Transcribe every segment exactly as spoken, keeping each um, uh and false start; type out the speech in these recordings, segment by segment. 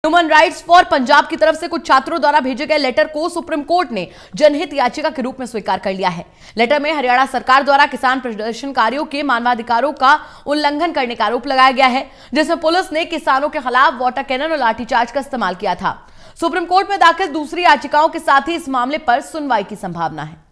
Human rights for Punjab की तरफ से कुछ छात्रों द्वारा भेजे गए लेटर को सुप्रीम कोर्ट ने जनहित याचिका के रूप में स्वीकार कर लिया है। लेटर में हरियाणा सरकार द्वारा किसान प्रदर्शनकारियों के मानवाधिकारों का उल्लंघन करने का आरोप लगाया गया है, जिसमें पुलिस ने किसानों के खिलाफ वाटर कैनन और लाठीचार्ज का इस्तेमाल किया था। सुप्रीम कोर्ट में दाखिल दूसरी याचिकाओं के साथ ही इस मामले पर सुनवाई की संभावना है।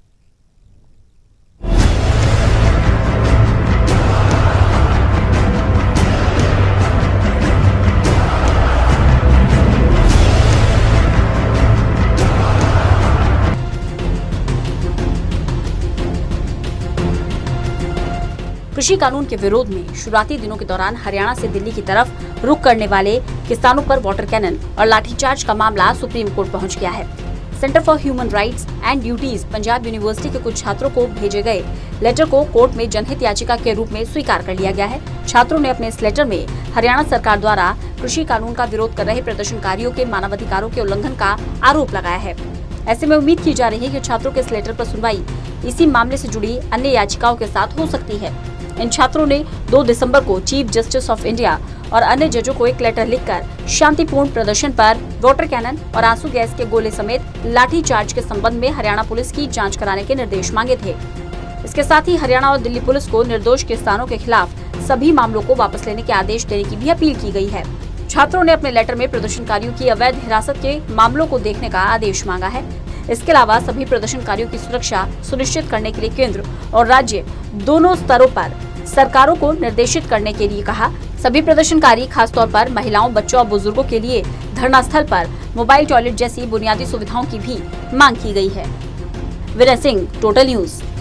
कृषि कानून के विरोध में शुरुआती दिनों के दौरान हरियाणा से दिल्ली की तरफ रुख करने वाले किसानों पर वाटर कैनन और लाठीचार्ज का मामला सुप्रीम कोर्ट पहुंच गया है। Centre for human rights and duties Punjab university के कुछ छात्रों को भेजे गए लेटर को कोर्ट में जनहित याचिका के रूप में स्वीकार कर लिया गया है। छात्रों ने अपने इस लेटर में हरियाणा सरकार द्वारा कृषि कानून का विरोध कर रहे प्रदर्शनकारियों के मानवाधिकारों के उल्लंघन का आरोप लगाया है। ऐसे में उम्मीद की जा रही है कि छात्रों के इस लेटर पर सुनवाई इसी मामले से जुड़ी अन्य याचिकाओं के साथ हो सकती है। इन छात्रों ने दो दिसंबर को चीफ जस्टिस ऑफ इंडिया और अन्य जजों को एक लेटर लिखकर शांतिपूर्ण प्रदर्शन पर वाटर कैनन और आंसू गैस के गोले समेत लाठी चार्ज के संबंध में हरियाणा पुलिस की जांच कराने के निर्देश मांगे थे। इसके साथ ही हरियाणा और दिल्ली पुलिस को निर्दोष किसानों के खिलाफ सभी मामलों को वापस लेने के आदेश देने की भी अपील की गई है। छात्रों ने अपने लेटर में प्रदर्शनकारियों की अवैध हिरासत के मामलों को देखने का आदेश मांगा है। इसके अलावा सभी प्रदर्शनकारियों की सुरक्षा सुनिश्चित करने के लिए केंद्र और राज्य दोनों स्तरों पर सरकारों को निर्देशित करने के लिए कहा। सभी प्रदर्शनकारी खासतौर पर महिलाओं, बच्चों और बुजुर्गों के लिए धरना स्थल पर मोबाइल टॉयलेट जैसी बुनियादी सुविधाओं की भी मांग की गई है। Vinay Singh, total news.